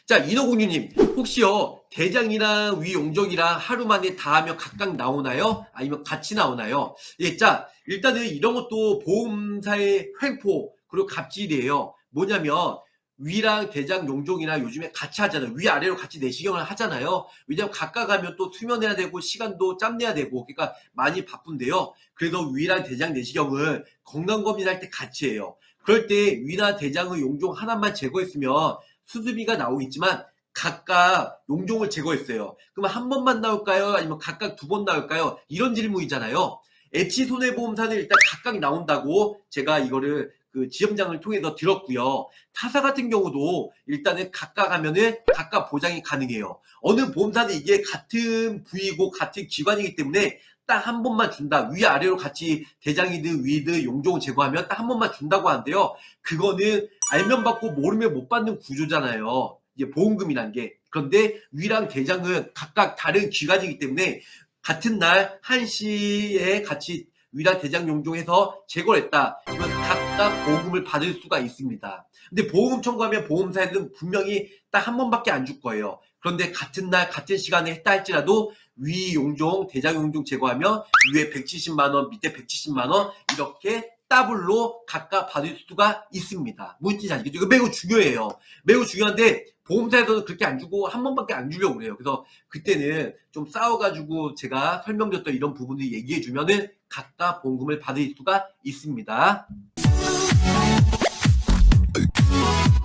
자, 인어공주님, 혹시요, 대장이랑 위용종이랑 하루 만에 다 하면 각각 나오나요? 아니면 같이 나오나요? 예, 자, 일단은 이런 것도 보험사의 횡포, 그리고 갑질이에요. 뭐냐면, 위랑 대장, 용종이랑 요즘에 같이 하잖아요. 위아래로 같이 내시경을 하잖아요. 왜냐면 각각 하면 또 수면해야 되고, 시간도 짬내야 되고, 그러니까 많이 바쁜데요. 그래서 위랑 대장 내시경을 건강검진할 때 같이 해요. 그럴 때 위나 대장의 용종 하나만 제거했으면 수술비가 나오겠지만 각각 용종을 제거했어요. 그럼 한 번만 나올까요? 아니면 각각 두 번 나올까요? 이런 질문이잖아요. H손해보험사는 일단 각각 나온다고 제가 이거를 그 지점장을 통해서 들었고요. 타사 같은 경우도 일단은 각각 하면은 각각 보장이 가능해요. 어느 보험사는 이게 같은 부위고 같은 기관이기 때문에 딱 한 번만 준다. 위아래로 같이 대장이든 위든 용종을 제거하면 딱 한 번만 준다고 하는데요. 그거는 알면 받고 모르면 못 받는 구조잖아요. 이제 보험금이란 게. 그런데 위랑 대장은 각각 다른 기관이기 때문에 같은 날 1시에 같이 위랑 대장 용종해서 제거를 했다. 그러면 각각 보험금을 받을 수가 있습니다. 근데 보험금 청구하면 보험사에는 분명히 딱 한 번밖에 안 줄 거예요. 그런데 같은 날 같은 시간에 했다 할지라도 위 용종, 대장 용종 제거하면 위에 170만 원, 밑에 170만 원 이렇게 더블로 각각 받을 수가 있습니다. 무슨 아시겠죠? 이거 매우 중요해요. 매우 중요한데 보험사에서는 그렇게 안 주고 한 번밖에 안 주려고 그래요. 그래서 그때는 좀 싸워가지고 제가 설명드렸던 이런 부분을 얘기해주면은 각각 보험금을 받을 수가 있습니다.